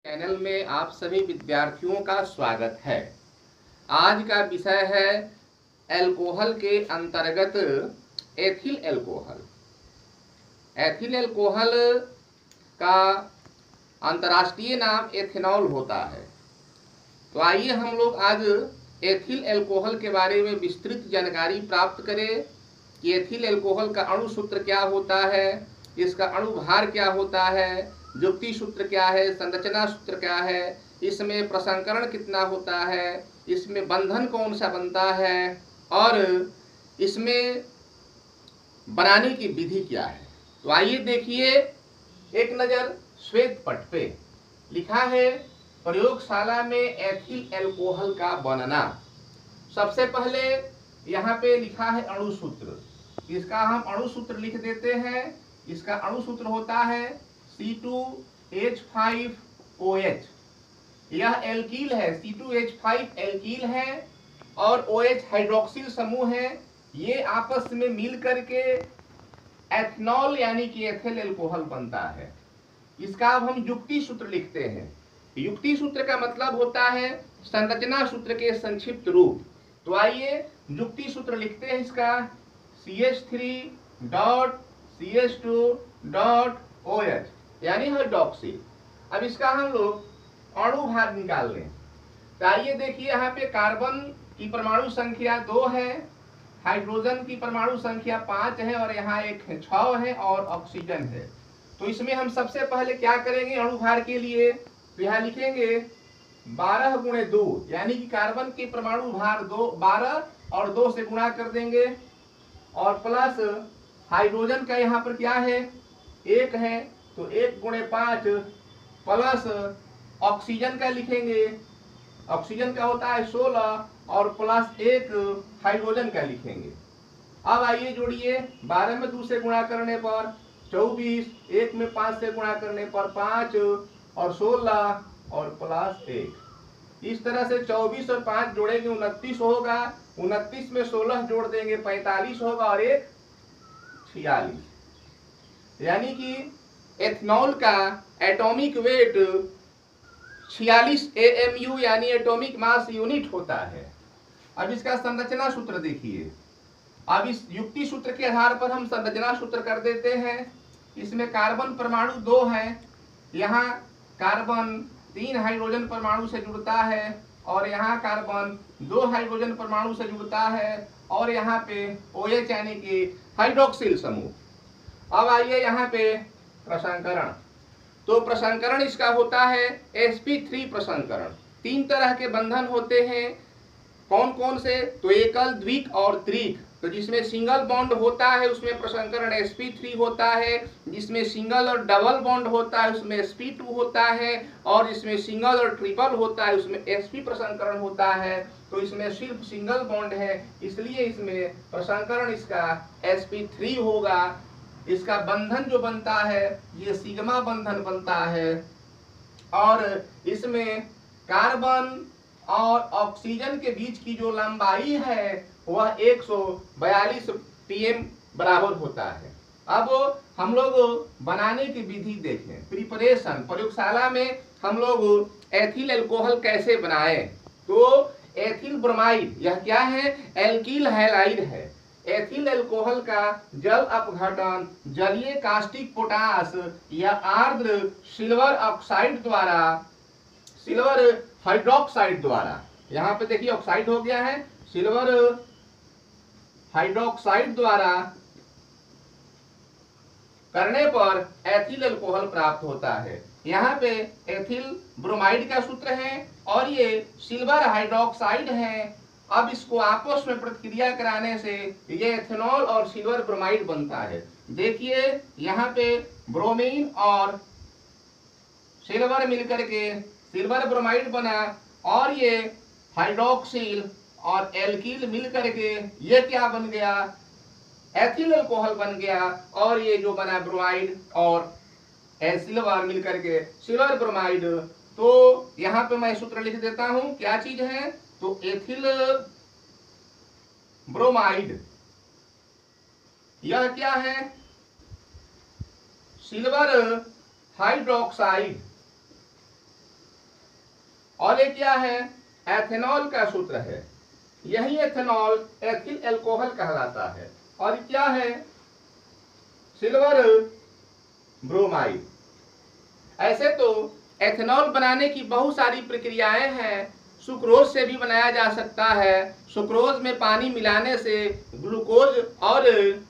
Channel में आप सभी विद्यार्थियों का स्वागत है। आज का विषय है एल्कोहल के अंतर्गत एथिल एल्कोहल। एथिल एल्कोहल का अंतर्राष्ट्रीय नाम एथेनॉल होता है। तो आइए हम लोग आज एथिल एल्कोहल के बारे में विस्तृत जानकारी प्राप्त करें कि एथिल एल्कोहल का अणु सूत्र क्या होता है, इसका अणु भार क्या होता है, जुक्ति सूत्र क्या है, संरचना सूत्र क्या है, इसमें प्रसंकरण कितना होता है, इसमें बंधन कौन सा बनता है और इसमें बनाने की विधि क्या है। तो आइए देखिए, एक नज़र श्वेत पट पे लिखा है प्रयोगशाला में एथिल एल्कोहल का बनना। सबसे पहले यहाँ पे लिखा है अणु सूत्र। इसका हम अणु सूत्र लिख देते हैं। इसका अणु सूत्र होता है C2H5OH। यह एल्कील है, C2H5 एल्कील है और OH हाइड्रोक्सिल समूह है। ये आपस में मिल करके एथनॉल यानी कि एथिल एल्कोहल बनता है। इसका अब हम युक्ति सूत्र लिखते हैं। युक्ति सूत्र का मतलब होता है संरचना सूत्र के संक्षिप्त रूप। तो आइए युक्ति सूत्र लिखते हैं। इसका CH3.CH2.OH यानी हाइड्रोक्सिल। अब इसका हम लोग अणु भार निकाल लें। तो आइए देखिए, यहाँ पे कार्बन की परमाणु संख्या 2 है, हाइड्रोजन की परमाणु संख्या 5 है और यहाँ एक 6 है और ऑक्सीजन है। तो इसमें हम सबसे पहले क्या करेंगे अणु भार के लिए, तो यहाँ लिखेंगे 12 गुणे 2 यानी कि कार्बन के परमाणु भार 12 और 2 से गुणा कर देंगे और प्लस हाइड्रोजन का यहाँ पर क्या है 1 है, तो 1 गुणे 5 प्लस ऑक्सीजन का लिखेंगे, ऑक्सीजन का होता है 16 और प्लस 1 हाइड्रोजन का लिखेंगे। अब आइए जोड़िए, 12 में 2 से गुणा करने पर 24, 1 में 5 से गुणा करने पर 5 और 16 और प्लस 1। इस तरह से 24 और 5 जोड़ेंगे 29 होगा, 29 में 16 जोड़ देंगे 45 होगा और 1 46। यानी कि एथनॉल का एटॉमिक वेट 46 AMU यानी एटॉमिक मास यूनिट होता है। अब इसका संरचना सूत्र देखिए। अब इस युक्ति सूत्र के आधार पर हम संरचना सूत्र कर देते हैं। इसमें कार्बन परमाणु 2 है, यहाँ कार्बन 3 हाइड्रोजन परमाणु से जुड़ता है और यहाँ कार्बन 2 हाइड्रोजन परमाणु से जुड़ता है और यहाँ पे OH यानी कि हाइड्रोक्सिल समूह। अब आइए यहाँ पे प्रसंकरण। तो प्रसंकरण इसका होता है sp3 प्रसंकरण। 3 तरह के बंधन होते हैं। कौन कौन से, तो एकल, द्विक और त्रिक। तो जिसमें सिंगल बॉन्ड होता है उसमें प्रसंकरण sp3 होता है, जिसमें सिंगल और डबल बॉन्ड होता है उसमें sp2 होता है और जिसमें सिंगल और ट्रिपल होता है उसमें sp प्रसंकरण होता है। तो इसमें सिर्फ सिंगल बॉन्ड है इसलिए इसमें प्रसंकरण इसका sp3 होगा। इसका बंधन जो बनता है ये सिग्मा बंधन बनता है और इसमें कार्बन और ऑक्सीजन के बीच की जो लंबाई है वह 142 pm बराबर होता है। अब हम लोग बनाने की विधि देखें। प्रिपरेशन, प्रयोगशाला में हम लोग एथिल एल्कोहल कैसे बनाएं। तो एथिल ब्रोमाइड, यह क्या है, एल्कील हैलाइड है। एथिल एल्कोहल का जल अपघटन जलीय कास्टिक पोटास या आर्द्र सिल्वर ऑक्साइड द्वारा, सिल्वर हाइड्रोक्साइड द्वारा, यहाँ पे देखिए ऑक्साइड हो गया है, सिल्वर हाइड्रोक्साइड द्वारा करने पर एथिल एल्कोहल प्राप्त होता है। यहाँ पे एथिल ब्रोमाइड का सूत्र है और ये सिल्वर हाइड्रोक्साइड है। अब इसको आपस में प्रतिक्रिया कराने से ये एथेनॉल और सिल्वर ब्रोमाइड बनता है। देखिए यहाँ पे ब्रोमीन और सिल्वर मिलकर के सिल्वर ब्रोमाइड बना और ये हाइड्रोक्सिल और एल्कील मिलकर के ये क्या बन गया, एथिल एल्कोहल बन गया। और ये जो बना ब्रोमाइड और सिल्वर मिलकर के सिल्वर ब्रोमाइड। तो यहाँ पे मैं सूत्र लिख देता हूं, क्या चीज है, तो एथिल ब्रोमाइड यह क्या है, सिल्वर हाइड्रोक्साइड और ये क्या है, एथेनॉल का सूत्र है। यही एथेनॉल एथिल एल्कोहल कहलाता है। और क्या है, सिल्वर ब्रोमाइड। ऐसे तो एथेनॉल बनाने की बहुत सारी प्रक्रियाएं हैं। सुक्रोज से भी बनाया जा सकता है। सुक्रोज में पानी मिलाने से ग्लूकोज और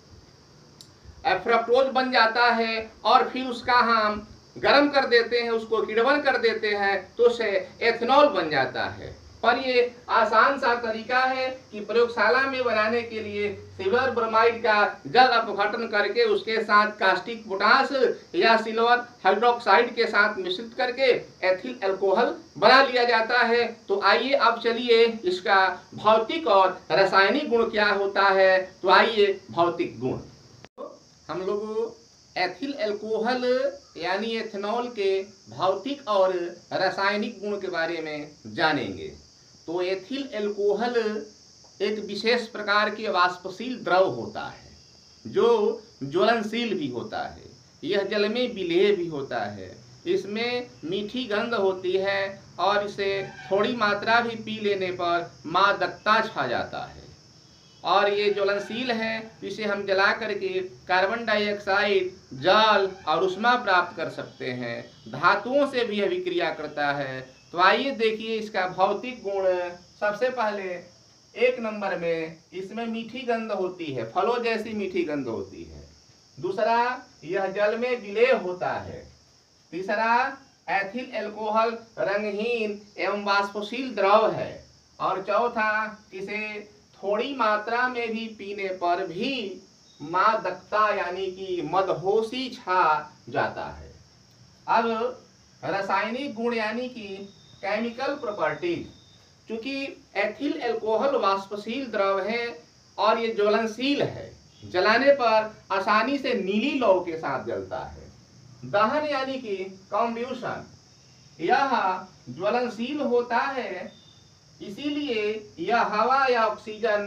फ्रक्टोज बन जाता है और फिर उसका हम गर्म कर देते हैं, उसको किण्वन कर देते हैं तो उसे एथेनॉल बन जाता है। पर ये आसान सा तरीका है कि प्रयोगशाला में बनाने के लिए सिल्वर ब्रोमाइड का जल अपघटन करके उसके साथ कास्टिक पोटास या सिल्वर हाइड्रोक्साइड के साथ मिश्रित करके एथिल अल्कोहल बना लिया जाता है। तो आइए अब चलिए इसका भौतिक और रासायनिक गुण क्या होता है। तो आइए भौतिक गुण, हम लोग एथिल अल्कोहल यानी एथेनॉल के भौतिक और रासायनिक गुण के बारे में जानेंगे। तो एथिल अल्कोहल एक विशेष प्रकार की वाष्पशील द्रव होता है जो ज्वलनशील भी होता है। यह जल में विलेय भी होता है। इसमें मीठी गंध होती है और इसे थोड़ी मात्रा भी पी लेने पर मादकता छा जाता है। और ये ज्वलनशील है, इसे हम जला करके कार्बन डाइऑक्साइड, जल और उष्मा प्राप्त कर सकते हैं। धातुओं से भी यह विक्रिया करता है। तो आइए देखिए इसका भौतिक गुण। सबसे पहले एक नंबर में इसमें मीठी गंध होती है, फलों जैसी मीठी गंध होती है। दूसरा, यह जल में विलेय होता है। तीसरा, एथिल अल्कोहल रंगहीन एवं वाष्पशील द्रव है। और चौथा, इसे थोड़ी मात्रा में भी पीने पर भी मादकता यानी कि मदहोशी छा जाता है। अब रासायनिक गुण यानी कि केमिकल प्रॉपर्टीज, चूंकि एथिल अल्कोहल वाष्पशील द्रव है और ये ज्वलनशील है, जलाने पर आसानी से नीली लौ के साथ जलता है। दहन यानी कि कॉम्ब्यूशन, यह ज्वलनशील होता है, इसीलिए यह हवा या ऑक्सीजन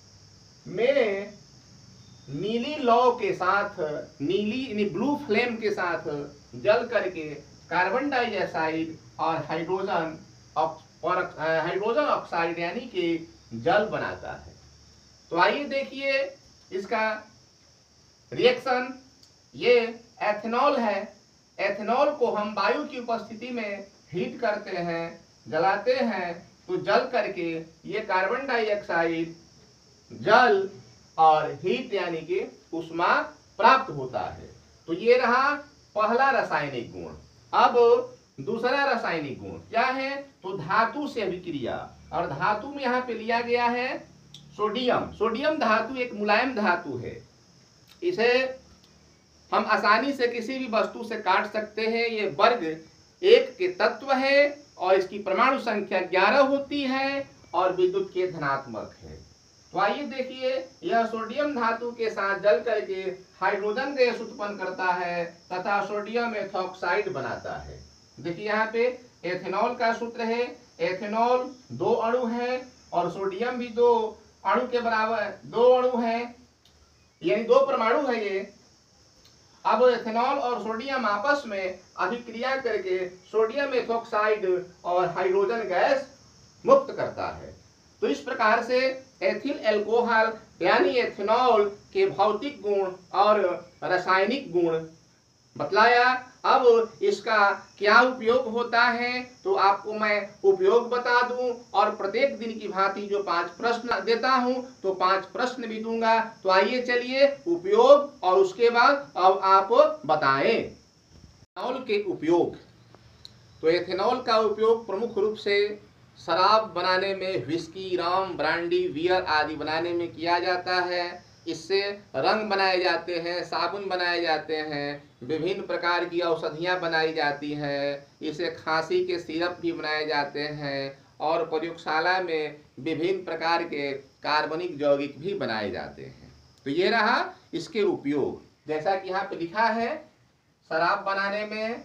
में नीली लौ के साथ, नीली ब्लू फ्लेम के साथ जल करके कार्बन डाइऑक्साइड और हाइड्रोजन ऑक्साइड यानी कि जल बनाता है। तो आइए देखिए इसका रिएक्शन। ये एथेनॉल है। एथेनॉल को हम वायु की उपस्थिति में हीट करते हैं, जलाते हैं, तो जल करके ये कार्बन डाइऑक्साइड, जल और हीट यानी कि उष्मा प्राप्त होता है। तो ये रहा पहला रासायनिक गुण। अब दूसरा रासायनिक गुण क्या है, तो धातु से अभिक्रिया। और धातु में यहाँ पे लिया गया है सोडियम। सोडियम धातु एक मुलायम धातु है। इसे हम आसानी से किसी भी वस्तु से काट सकते हैं। ये वर्ग 1 के तत्व है और इसकी परमाणु संख्या 11 होती है और विद्युत के धनात्मक है। तो आइए देखिए, यह सोडियम धातु के साथ जल करके हाइड्रोजन गैस उत्पन्न करता है तथा सोडियम एथॉक्साइड बनाता है। देखिए यहाँ पे एथेनॉल का सूत्र है। एथेनॉल 2 अणु है और सोडियम भी 2 अणु के बराबर, 2 अणु है यानी 2 परमाणु है ये। अब एथेनॉल और सोडियम आपस में अभिक्रिया करके सोडियम एथॉक्साइड और हाइड्रोजन गैस मुक्त करता है। तो इस प्रकार से एथिल अल्कोहल यानी एथेनॉल के भौतिक गुण और रासायनिक गुण बतलाया। अब इसका क्या उपयोग होता है तो आपको मैं उपयोग बता दूं और प्रत्येक दिन की भांति जो 5 प्रश्न देता हूं तो 5 प्रश्न भी दूंगा। तो आइए चलिए उपयोग और उसके बाद अब आप बताएं। एथेनॉल के उपयोग। तो एथेनॉल का उपयोग प्रमुख रूप से शराब बनाने में, विस्की, रम, ब्रांडी, बियर आदि बनाने में किया जाता है। इससे रंग बनाए जाते हैं, साबुन बनाए जाते हैं, विभिन्न प्रकार की औषधियाँ बनाई जाती हैं। इसे खांसी के सिरप भी बनाए जाते हैं और प्रयोगशाला में विभिन्न प्रकार के कार्बनिक यौगिक भी बनाए जाते हैं। तो ये रहा इसके उपयोग। जैसा कि यहाँ पे लिखा है, शराब बनाने में,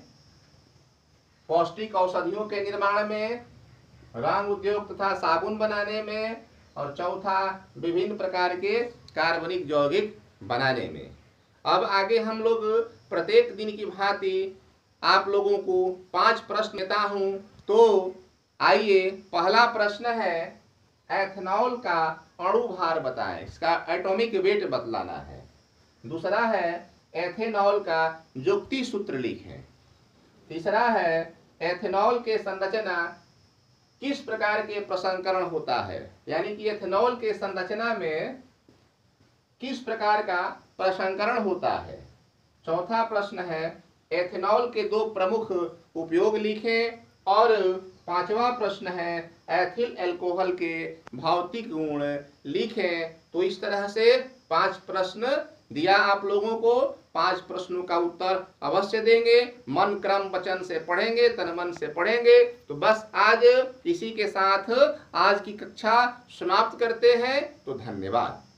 पौष्टिक औषधियों के निर्माण में, रंग उद्योग तथा साबुन बनाने में, और चौथा विभिन्न प्रकार के कार्बनिक यौगिक बनाने में। अब आगे हम लोग प्रत्येक दिन की भांति आप लोगों को 5 प्रश्न देता हूं। तो आइए पहला प्रश्न है, एथेनॉल का अणु भार बताएं, इसका एटॉमिक वेट बतलाना है। दूसरा है, एथेनॉल का युक्ति सूत्र लिखें। तीसरा है, एथेनॉल के संरचना किस प्रकार के प्रसंस्करण होता है, यानी कि एथेनॉल के संरचना में किस प्रकार का प्रसंस्करण होता है। चौथा प्रश्न है, एथेनॉल के दो प्रमुख उपयोग लिखें। और पांचवा प्रश्न है, एथिल अल्कोहल के भौतिक गुण लिखें। तो इस तरह से 5 प्रश्न दिया आप लोगों को। 5 प्रश्नों का उत्तर अवश्य देंगे, मन क्रम वचन से पढ़ेंगे, तन मन से पढ़ेंगे। तो बस आज इसी के साथ आज की कक्षा समाप्त करते हैं। तो धन्यवाद।